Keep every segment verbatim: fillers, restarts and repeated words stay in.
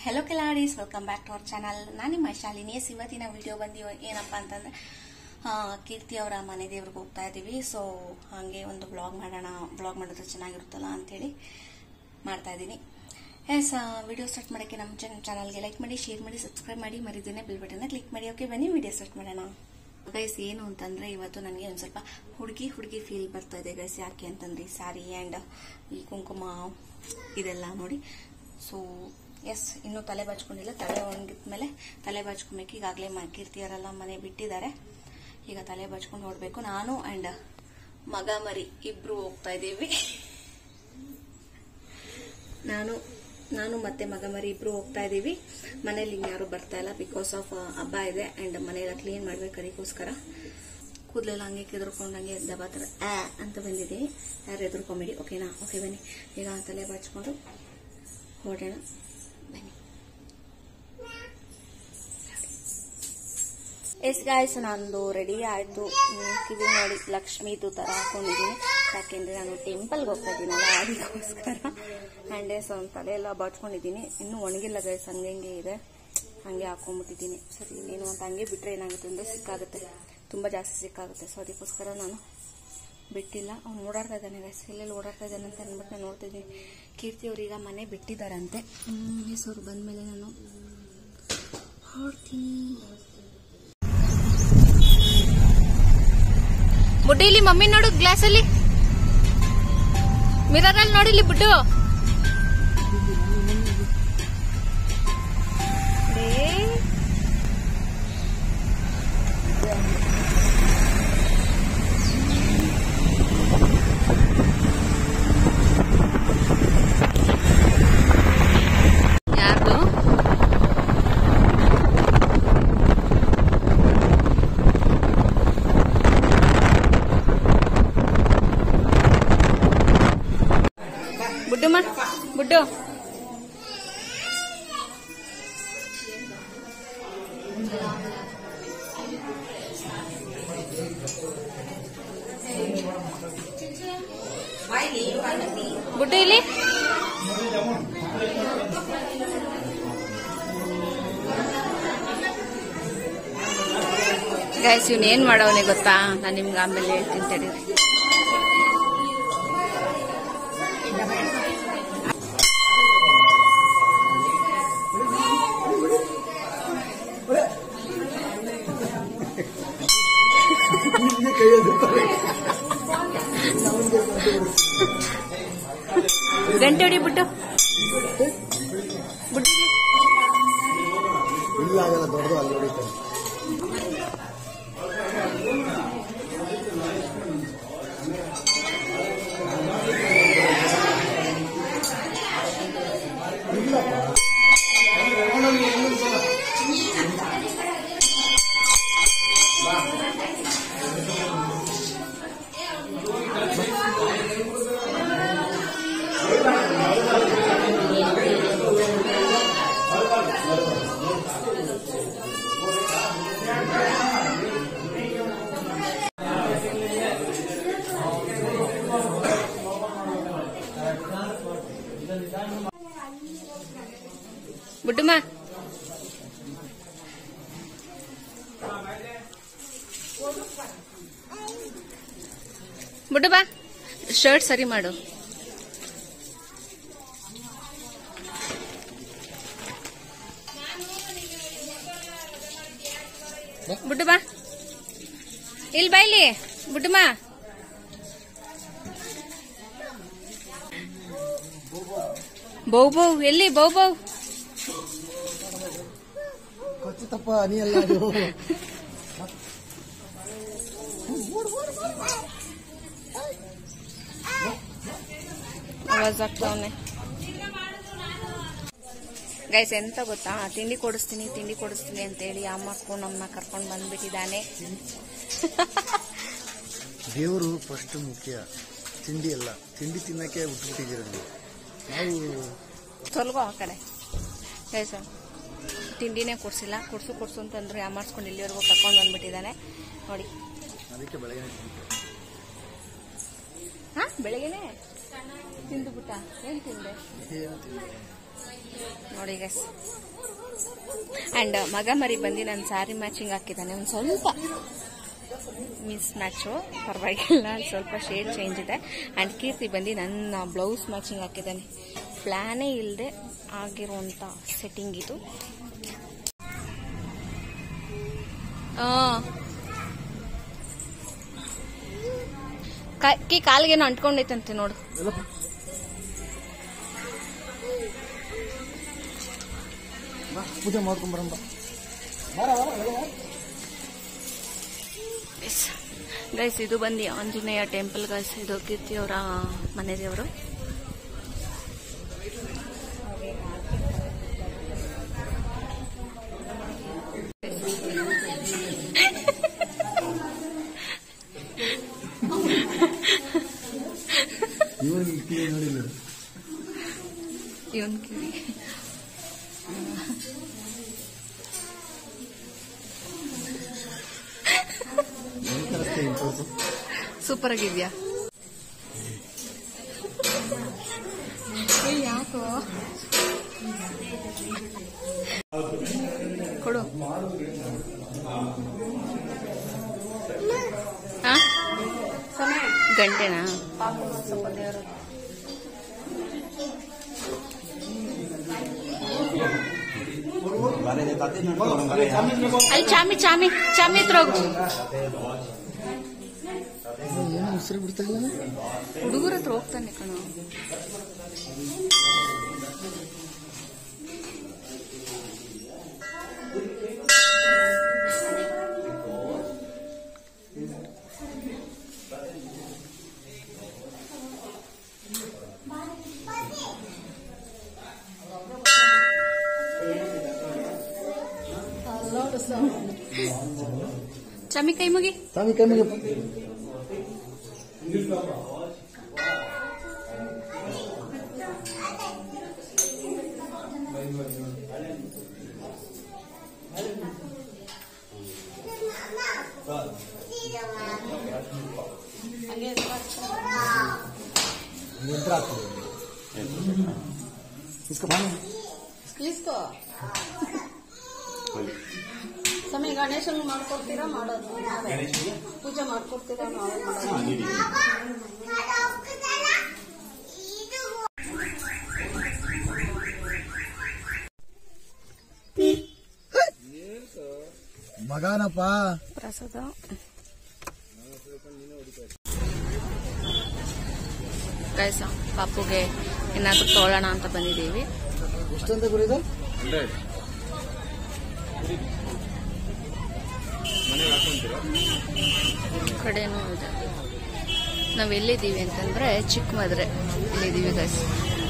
Hello ಕೆಲಾಡೀಸ್, welcome back to our channel. ನಾನು ನಿಮ್ಮ ಶಾಲಿನಿ. ಇವತ್ತಿನ ವಿಡಿಯೋ ಬಂದು ಏನಪ್ಪ ಅಂತಂದ್ರೆ ಕೀರ್ತಿ ಅವರ ಮನೆ ದೇವ್ರಿಗೆ ಹೋಗ್ತಾ ಇದೀವಿ. ಸೊ ಹಾಗೆ ಒಂದು ಬ್ಲಾಗ್ ಮಾಡೋಣ, ಬ್ಲಾಗ್ ಮಾಡಿದ್ರೆ ಚೆನ್ನಾಗಿರುತ್ತಲ್ಲ ಅಂತೇಳಿ ಮಾಡ್ತಾ ಇದ್ದೀನಿ. ಎಸ್, ವಿಡಿಯೋ ಸ್ಟಾರ್ಟ್ ಮಾಡೋಕ್ಕೆ ನಮ್ಮ ಚಾನಲ್ಗೆ ಲೈಕ್ ಮಾಡಿ, ಶೇರ್ ಮಾಡಿ, ಸಬ್ಸ್ಕ್ರೈಬ್ ಮಾಡಿ, ಮರಿದೇನೆ ಬೆಲ್ ಬಟನ್ನ ಕ್ಲಿಕ್ ಮಾಡಿ. ಓಕೆ, ಬನ್ನಿ ವಿಡಿಯೋ ಸ್ಟಾರ್ಟ್ ಮಾಡೋಣ. ಗೈಸ್, ಏನು ಅಂತಂದ್ರೆ ಇವತ್ತು ನನಗೆ ಒಂದು ಸ್ವಲ್ಪ ಹುಡುಗಿ ಹುಡುಗಿ ಫೀಲ್ ಬರ್ತಾ ಇದೆ ಗೈಸ್. ಯಾಕೆ ಅಂತಂದ್ರೆ ಸ್ಯಾರಿ ಆ್ಯಂಡ್ ಈ ಕುಂಕುಮ ಇದೆಲ್ಲ ನೋಡಿ. ಸೊ ಎಸ್, ಇನ್ನೂ ತಲೆ ಬಾಚ್ಕೊಂಡಿಲ್ಲ. ತಲೆ ಒಣಗಿದ್ಮೇಲೆ ತಲೆ ಬಾಚ್ಕೊಬೇಕು. ಈಗಾಗಲೇ ಕೀರ್ತಿಯವರೆಲ್ಲ ಮನೆ ಬಿಟ್ಟಿದ್ದಾರೆ. ಈಗ ತಲೆ ಬಾಚ್ಕೊಂಡು ಹೊರಡ್ಬೇಕು. ನಾನು ಅಂಡ್ ಮಗ ಮರಿ ಇಬ್ರು ಹೋಗ್ತಾ ಇದ್ದೀವಿ. ನಾನು ನಾನು ಮತ್ತೆ ಮಗ ಮರಿ ಇಬ್ರು ಹೋಗ್ತಾ ಇದೀವಿ. ಮನೇಲಿ ಇನ್ಯಾರು ಬರ್ತಾ ಇಲ್ಲ, ಬಿಕಾಸ್ ಆಫ್ ಹಬ್ಬ ಇದೆ ಅಂಡ್ ಮನೆಯೆಲ್ಲ ಕ್ಲೀನ್ ಮಾಡ್ಬೇಕು. ಅದಕ್ಕೋಸ್ಕರ ಕೂದಲೆಲ್ಲ ಹಂಗೆ ಕೆದರ್ಕೊಂಡಂಗೆ ದಬಾತರ ಆ ಅಂತ ಬಂದಿದ್ದೀನಿ. ಯಾರು ಎದುರ್ಕೊಂಬೇಡಿ, ಓಕೆನಾ? ಓಕೆ, ಬನ್ನಿ ಈಗ ತಲೆ ಬಾಚ್ಕೊಂಡು ಹೊರಡೋಣ. ಬನ್ನಿ. ಎಸ್ ಗಾಯ್ಸ್, ನಂದು ರೆಡಿ ಆಯ್ತು. ಇದು ನೋಡಿ ಲಕ್ಷ್ಮೀದು ತರ ಹಾಕೊಂಡಿದ್ದೀನಿ. ಯಾಕೆಂದ್ರೆ ನಾನು ಟೆಂಪಲ್ಗೆ ಹೋಗ್ತಾ ಇದ್ದೀನಲ್ಲ, ಅದಕ್ಕೋಸ್ಕರ. ಆ್ಯಂಡ್ ಎಸ್, ಒಂದು ತಲೆ ಎಲ್ಲ ಬಾಚ್ಕೊಂಡಿದ್ದೀನಿ. ಇನ್ನೂ ಒಣಗಿಲ್ಲ ಗೈಸ್, ಹಂಗೆ ಹಂಗೆ ಇದೆ, ಹಂಗೆ ಹಾಕೊಂಡ್ಬಿಟ್ಟಿದ್ದೀನಿ. ಸರಿ, ಇನ್ನೇನು ಅಂತ ಹಂಗೆ ಬಿಟ್ಟರೆ ಏನಾಗುತ್ತೆ ಅಂದರೆ ಸಿಕ್ಕಾಗುತ್ತೆ, ತುಂಬ ಜಾಸ್ತಿ ಸಿಕ್ಕಾಗುತ್ತೆ. ಸೊ ಅದಕ್ಕೋಸ್ಕರ ನಾನು ಬಿಟ್ಟಿಲ್ಲ. ಅವ್ನು ಓಡಾಡ್ತಾ ಇದ್ದಾನೆ ಗೈಸ್, ಎಲ್ಲೆಲ್ಲಿ ಓಡಾಡ್ತಾ ಇದ್ದಾನೆ ಅಂತ ಅಂದ್ಬಿಟ್ಟು ನಾನು ನೋಡ್ತಿದ್ದೀನಿ. ಕೀರ್ತಿ ಅವ್ರೀಗ ಮನೆ ಬಿಟ್ಟಿದ್ದಾರಂತೆ. ಎಸ್, ಅವ್ರು ಬಂದಮೇಲೆ ನಾನು ಹೊಡ್ತೀನಿ. ಬುಡ್ಡು ಇಲ್ಲಿ ಮಮ್ಮಿ ನೋಡು, ಗ್ಲಾಸ್ ಅಲ್ಲಿ ಮಿರರ್ ಅಲ್ಲಿ ನೋಡಿಲಿ ಬುಡ್ಡು. ಯಾರ್ದು? ಬುಡ್ಡಮ್ಮ, ಬುಡ್ಡು ಬುಡ್ಡು ಇಲ್ಲಿ. ಗೈಸ್, ಇವ್ನ ಏನ್ ಮಾಡವನೆ ಗೊತ್ತಾ? ನಾನು ನಿಮ್ಗೆ ಆಮೇಲೆ ಹೇಳ್ತೀನಿ ತಡೀರಿ. ಗಂಟೆ ಹೊಡಿ ಬಿಟ್ಟು ಬುಡ್ಡಿ ದೊಡ್ಡದು ಅಲ್ಲಿ ಹೊಡಿತಾರೆ. ಬುಡ್ಡಮ್ಮ, ಬುಡ್ಡು ಬಾ, ಶರ್ಟ್ ಸರಿ ಮಾಡು. ಬುಡ್ಡು ಬಾ, ಇಲ್ಲಿ ಬಾ, ಇಲ್ಲಿ ಬುಡ್ಡಮ್ಮ. ಬೌ ಬೌ ಎಲ್ಲಿ? ಬೌ ಬೌ ಖಚಿತಪ್ಪ ನೀ ಅಲ್ಲ ಅದು. ಆವಾಜ್ ಆಗ್ತಾವನೆ ಗೈಸ್. ಎಂತ ಗೊತ್ತಾ, ತಿಂಡಿ ಕೊಡಿಸ್ತೀನಿ ತಿಂಡಿ ಕೊಡಿಸ್ತೀನಿ ಅಂತೇಳಿ ಅಮ್ಮಕ್ಕೂ ನಮ್ಮನ್ನ ಕರ್ಕೊಂಡು ಬಂದ್ಬಿಟ್ಟಿದ್ದಾನೆ. ದೇವರು ಫಸ್ಟ್ ಮುಖ್ಯ, ತಿಂಡಿ ಅಲ್ಲ. ತಿಂಡಿ ತಿನ್ನಕ್ಕೆ ಬಿಟ್ಬಿಟ್ಟಿದ್ದೀರ ನಾವು. ತೊಲಗೋ ಆ ಕಡೆ ಗೈಸ್. ತಿಂಡಿನೇ ಕೊಡ್ಸಿಲ್ಲ, ಕೊಡ್ಸು ಕೊಡ್ಸು ಅಂತಂದ್ರೆ ಅಮ್ಮಾರ್ಸ್ಕೊಂಡು ಇಲ್ಲಿವರೆಗೂ ಕರ್ಕೊಂಡು ಬಂದ್ಬಿಟ್ಟಿದ್ದಾನೆ ನೋಡಿ. ಅದಕ್ಕೆ ಬೆಳಗ್ಗೆ ಹಾ ಬೆಳಗ್ಗೆನೆ ತಿಂದು ಬಿಟ್ಟ. ಏನ್ ತಿಂದೆ? ನೋಡಿ ಗೈಸ್. ಅಂಡ್ ಮಗ ಮರಿ ಬಂದು ನನ್ನ ಸ್ಯಾರಿ ಮ್ಯಾಚಿಂಗ್ ಹಾಕಿದ್ದಾನೆ. ಒಂದು ಸ್ವಲ್ಪ ಮಿಸ್ ಮ್ಯಾಚು, ಪರವಾಗಿಲ್ಲ, ಸ್ವಲ್ಪ ಶೇಡ್ ಚೇಂಜ್ ಇದೆ. ಅಂಡ್ ಕೀರ್ತಿ ಬಂದು ನನ್ನ ಬ್ಲೌಸ್ ಮ್ಯಾಚಿಂಗ್ ಹಾಕಿದ್ದಾನೆ. ಪ್ಲಾನೇ ಇಲ್ಲದೆ ಆಗಿರುವಂತ ಸೆಟ್ಟಿಂಗ್ ಇದು. ಕಿ ಕಾಲ್ಗೇನೋ ಅಂಟ್ಕೊಂಡೈತಂತೆ ನೋಡು. ಪೂಜೆ ಮಾಡ್ಕೊಂಬರಂಬ. ಗೈಸ್ ಇದು ಬಂದು ಆಂಜನೇಯ ಟೆಂಪಲ್ ಗೈಸ್. ಇದು ಕೀರ್ತಿಯವರ ಮನೆ ದೇವರು. ಇವನ್ ಕಿವಿ ಸೂಪರ್ ಆಗಿದ್ಯಾ? ಯಾಕೋ ಕೊಡು. ಗಂಟೆನಾ? ಅಲ್ಲಿ ಚಾಮಿ ಚಾಮಿ ಚಾಮಿ ಹತ್ರ ಹೋಗು. ಉಸಿರು ಬಿಡ್ತಾ ಇಲ್ಲ. ಹುಡುಗರ ಹತ್ರ ಹೋಗ್ತಾನೆ ಕಣೋ. ಚಾಮಿ ಕೈ ಮುಗಿ. ಚಾಮಿ ಕೈ ಮುಗಿ. इसको इसको ಸಮಯ ಗಣೇಶನ್ ಮಾಡ್ಕೊಡ್ತೀರಾ? ಮಾಡೋದು ಪೂಜೆ ಮಾಡ್ಕೊಡ್ತೀರಾ? ಮಗನಪ್ಪ ಪ್ರಸಾದ. ಗೈಸ್ ಪಾಪುಗೆ ಏನಾದ್ರೂ ತೊಗೊಳ್ಳೋಣ ಅಂತ ಬಂದಿದ್ದೀವಿ. ಎಷ್ಟಂತ ಗುರಿದು? ಕಡೆನೂ ಇದೆ. ನಾವ್ ಎಲ್ಲಿದ್ದೀವಿ ಅಂತಂದ್ರೆ ಚಿಕ್ಕಮದ್ರೆ ಇಲ್ಲಿದ್ದೀವಿ ಗೈಸ್.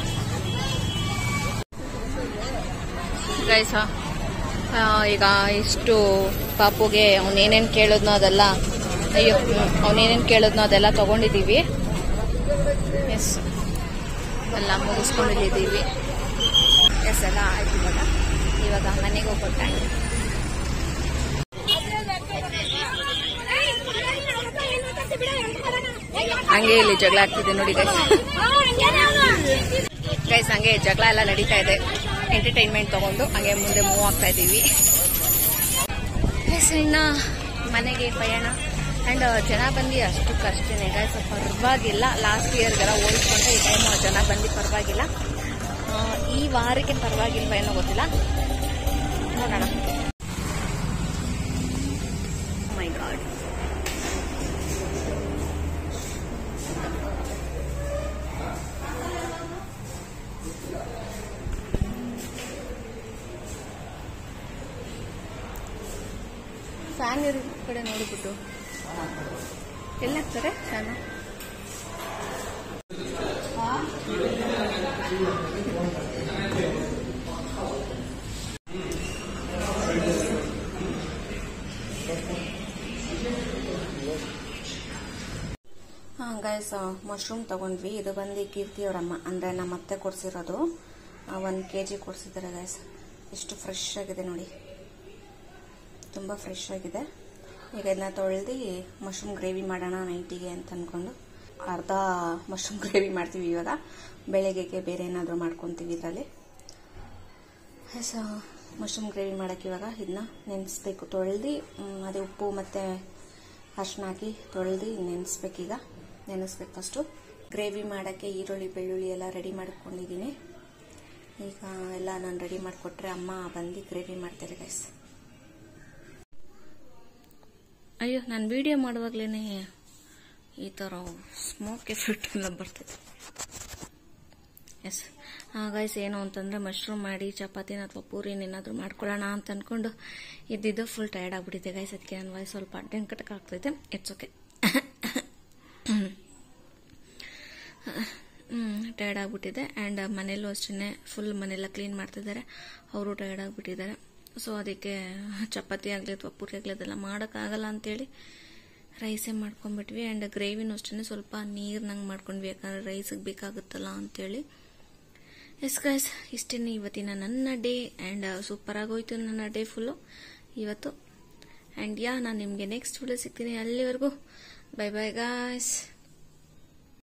ಗೈಸ ಈಗ ಇಷ್ಟು ಪಾಪುಗೆ ಅವನೇನೇನು ಕೇಳಿದ್ನೋ ಅದೆಲ್ಲ, ಅಯ್ಯೋ ಅವನೇನೇನು ಕೇಳಿದ್ನೋ ಅದೆಲ್ಲ ತಗೊಂಡಿದ್ದೀವಿ. ಎಸ್ ಎಲ್ಲ ಮುಗಿಸ್ಕೊಂಡಿದ್ದೀವಿ. ಎಸ್ ಎಲ್ಲ ಆಯ್ತು. ಇವಾಗ ಇವಾಗ ಮನೆಗೆ ಹೋಗ್ಬಿಟ್ಟೆ. ಹಂಗೆ ಇಲ್ಲಿ ಜಗಳ ಆಗ್ತಿದೆ ನೋಡಿ ಗೈಸ್. ಗೈಸ್ ಹಂಗೆ ಜಗಳ ಎಲ್ಲ ನಡೀತಾ ಇದೆ. ಎಂಟರ್ಟೈನ್ಮೆಂಟ್ ತಗೊಂಡು ಹಂಗೆ ಮುಂದೆ ಮೂವ್ ಆಗ್ತಾ ಇದ್ದೀವಿ. ಗೈಸ್ ಇನ್ನ ಮನೆಗೆ ಪಯಣ. ಅಂಡ್ ಜನ ಬಂದು ಅಷ್ಟಕ್ಕಷ್ಟೇನೆ ಗೈಸ್, ಪರವಾಗಿಲ್ಲ. ಲಾಸ್ಟ್ ಇಯರ್ಗೆಲ್ಲ ಹೋಲಿಸ್ಕೊಂಡ್ರೆ ಈ ಟೈಮ್ ಜನ ಬಂದು ಪರವಾಗಿಲ್ಲ. ಈ ವಾರಕ್ಕೆ ಪರವಾಗಿಲ್ವ ಏನೋ ಗೊತ್ತಿಲ್ಲ, ನೋಡೋಣ. ಮೈ ಗಾಡ್, ಫ್ಯಾನ್ ಇರೋ ಕಡೆ ನೋಡಿಬಿಟ್ಟು ಎಲ್ಲಾಗ್ತಾರೆ ಫ್ಯಾನು? ಹಾಂ ಗೈಸ್, ಮಶ್ರೂಮ್ ತಗೊಂಡ್ವಿ. ಇದು ಬಂದು ಕೀರ್ತಿಯವರಮ್ಮ ಅಂದರೆ ನಮ್ಮ ಅತ್ತೆ ಕೊಡಿಸಿರೋದು. ಒಂದು ಕೆ ಜಿ ಕೊಡಿಸಿದ್ದಾರೆ ಗೈಸ್. ಎಷ್ಟು ಫ್ರೆಶ್ ಆಗಿದೆ ನೋಡಿ, ತುಂಬ ಫ್ರೆಶ್ ಆಗಿದೆ. ಈಗ ಇದನ್ನ ತೊಳೆದು ಮಶ್ರೂಮ್ ಗ್ರೇವಿ ಮಾಡೋಣ ನೈಟಿಗೆ ಅಂತ ಅಂದ್ಕೊಂಡು ಅರ್ಧ ಮಶ್ರೂಮ್ ಗ್ರೇವಿ ಮಾಡ್ತೀವಿ. ಇವಾಗ ಬೆಳಗ್ಗೆಗೆ ಬೇರೆ ಏನಾದರೂ ಮಾಡ್ಕೊತೀವಿ ಇದರಲ್ಲಿ. ಸೊ ಮಶ್ರೂಮ್ ಗ್ರೇವಿ ಮಾಡೋಕ್ಕೆ ಇವಾಗ ಇದನ್ನ ನೆನೆಸ್ಬೇಕು. ತೊಳೆದು ಅದೇ ಉಪ್ಪು ಮತ್ತು ಅರ್ಶಿನ ಹಾಕಿ ತೊಳೆದು ನೆನೆಸ್ಬೇಕೀಗ. ನೆನೆಸ್ಬೇಕು ಫಸ್ಟು. ಗ್ರೇವಿ ಮಾಡೋಕ್ಕೆ ಈರುಳ್ಳಿ ಬೆಳ್ಳುಳ್ಳಿ ಎಲ್ಲ ರೆಡಿ ಮಾಡ್ಕೊಂಡಿದ್ದೀನಿ. ಈಗ ಎಲ್ಲ ನಾನು ರೆಡಿ ಮಾಡಿಕೊಟ್ರೆ ಅಮ್ಮ ಬಂದು ಗ್ರೇವಿ ಮಾಡ್ತಾರೆ ಗೈಸ್. ಅಯ್ಯೋ, ನಾನು ವಿಡಿಯೋ ಮಾಡುವಾಗಲೇ ಈ ಥರ ಸ್ಮೋಕ್ ಎಫೆಕ್ಟ್ ಎಲ್ಲ ಬರ್ತದೆ. ಎಸ್ ಗೈಸ್, ಏನು ಅಂತಂದರೆ ಮಶ್ರೂಮ್ ಮಾಡಿ ಚಪಾತಿನ ಅಥವಾ ಪೂರಿನ ಏನಾದರೂ ಮಾಡ್ಕೊಳ್ಳೋಣ ಅಂತ ಅಂದ್ಕೊಂಡು ಇದ್ದಿದ್ದು ಫುಲ್ ಟಯರ್ಡ್ ಆಗಿಬಿಟ್ಟಿದೆ ಗೈಸ್. ಅದಕ್ಕೆ ನನ್ನ ವಾಯ್ಸ್ ಸ್ವಲ್ಪ ಡೆಂಕಟಕ್ಕೆ ಆಗ್ತೈತೆ. It's okay. ಟಯರ್ಡ್ ಆಗಿಬಿಟ್ಟಿದೆ. ಆ್ಯಂಡ್ ಮನೆಯಲ್ಲೂ ಅಷ್ಟೇ ಫುಲ್ ಮನೆಯೆಲ್ಲ ಕ್ಲೀನ್ ಮಾಡ್ತಿದ್ದಾರೆ. ಅವರು ಟಯರ್ಡ್ ಆಗಿಬಿಟ್ಟಿದ್ದಾರೆ. ಸೊ ಅದಕ್ಕೆ ಚಪಾತಿ ಆಗಲಿ ಅಥವಾ ಪೂರಿ ಆಗಲಿ ಅದೆಲ್ಲ ಮಾಡೋಕ್ಕಾಗಲ್ಲ ಅಂತೇಳಿ ರೈಸೇ ಮಾಡ್ಕೊಂಡ್ಬಿಟ್ವಿ. ಆ್ಯಂಡ್ ಗ್ರೇವಿನೂ ಅಷ್ಟೇ ಸ್ವಲ್ಪ ನೀರ್ನಂಗೆ ಮಾಡ್ಕೊಂಡ್ವಿ, ಯಾಕಂದರೆ ರೈಸಿಗೆ ಬೇಕಾಗುತ್ತಲ್ಲ ಅಂತೇಳಿ. ಎಸ್ ಗೈಸ್, ಇಷ್ಟೇ ಇವತ್ತಿನ ನನ್ನ ಡೇ. ಆ್ಯಂಡ್ ಸೂಪರ್ ಆಗೋಯ್ತು ನನ್ನ ಡೇ ಫುಲ್ಲು ಇವತ್ತು. ಆ್ಯಂಡ್ ಯಾ, ನಾನು ನಿಮಗೆ ನೆಕ್ಸ್ಟ್ ವಿಡಿಯೋ ಸಿಗ್ತೀನಿ. ಅಲ್ಲಿವರೆಗೂ ಬೈ ಬೈ ಗಾಯ್ಸ್.